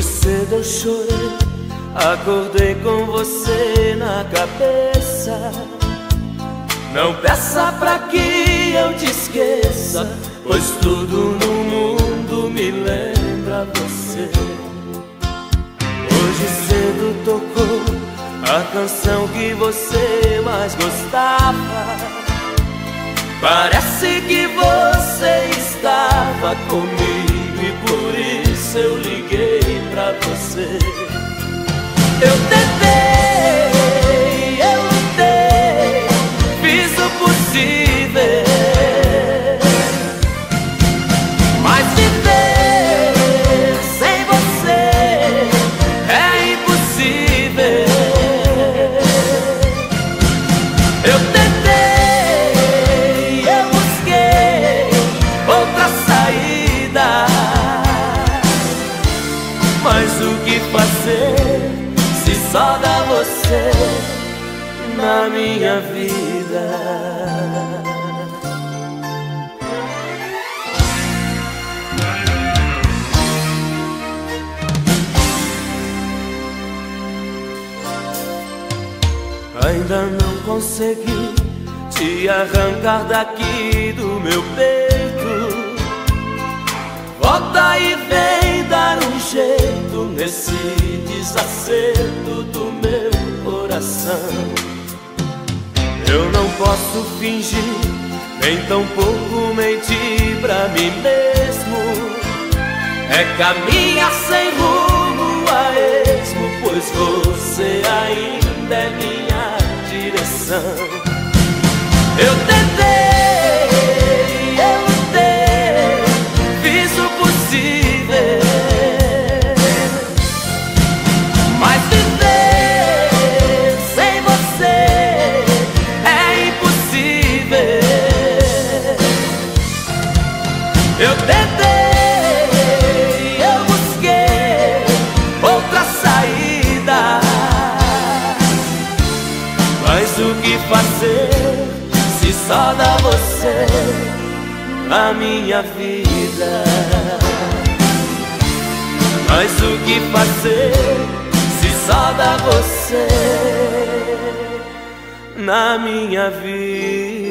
cedo eu chorei, acordei com você na cabeça. Não peça pra que eu te esqueça, pois tudo no mundo me lembra você. Hoje cedo tocou a canção que você mais gostava. Parece que você estava comigo e por isso eu liguei pra você. Eu tentei, eu lutei, fiz o possível, mas viver sem você é impossível. Eu tentei, eu busquei outra saída, mas o que fazer se só dá você na minha vida? Ainda não consegui te arrancar daqui do meu peito. Volta e vem dar um jeito nesse desacerto do meu coração. Eu não posso fingir, nem tampouco mentir pra mim mesmo. É caminhar sem rumo a esmo, pois você ainda é minha direção. Eu tentei, eu lutei, fiz o possível, mas viver sem você é impossível. Eu tentei, eu busquei outra saída, mas o que fazer se só dá você na minha vida? Mas o que fazer se só dá você na minha vida?